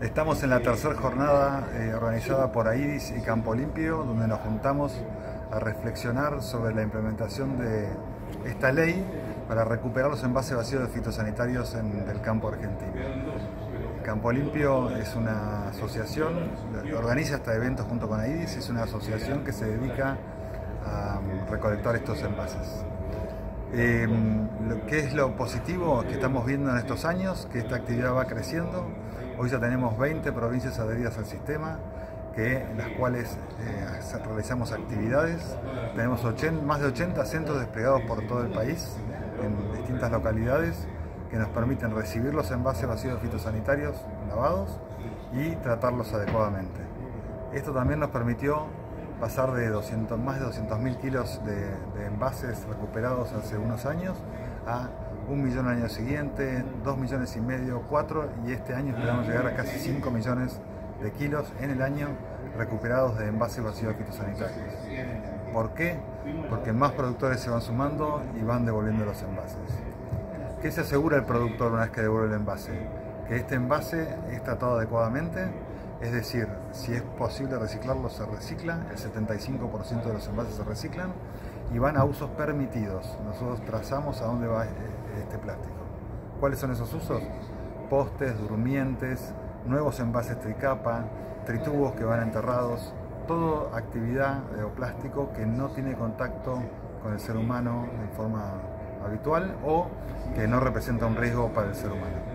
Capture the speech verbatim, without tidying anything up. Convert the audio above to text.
Estamos en la tercera jornada eh, organizada por AIDIS y Campo Limpio, donde nos juntamos a reflexionar sobre la implementación de esta ley para recuperar los envases vacíos de fitosanitarios en el campo argentino. Campo Limpio es una asociación, organiza hasta eventos junto con AIDIS, es una asociación que se dedica a recolectar estos envases. Eh, ¿Qué es lo positivo que estamos viendo en estos años? Que esta actividad va creciendo. Hoy ya tenemos veinte provincias adheridas al sistema, que, en las cuales eh, realizamos actividades. Tenemos ochenta, más de ochenta centros desplegados por todo el país, en distintas localidades, que nos permiten recibir los envases vacíos fitosanitarios lavados y tratarlos adecuadamente. Esto también nos permitió pasar de doscientos, más de doscientos mil kilos de, de envases recuperados hace unos años a un millón al año siguiente, dos millones y medio, cuatro, y este año esperamos llegar a casi cinco millones de kilos en el año recuperados de envases vacíos fitosanitarios. ¿Por qué? Porque más productores se van sumando y van devolviendo los envases. ¿Qué se asegura el productor una vez que devuelve el envase? Que este envase es tratado adecuadamente, es decir, si es posible reciclarlo, se recicla, el setenta y cinco por ciento de los envases se reciclan y van a usos permitidos. Nosotros trazamos a dónde va este plástico. ¿Cuáles son esos usos? Postes, durmientes, nuevos envases tricapa, tritubos que van enterrados, toda actividad o plástico que no tiene contacto con el ser humano en forma habitual o que no representa un riesgo para el ser humano.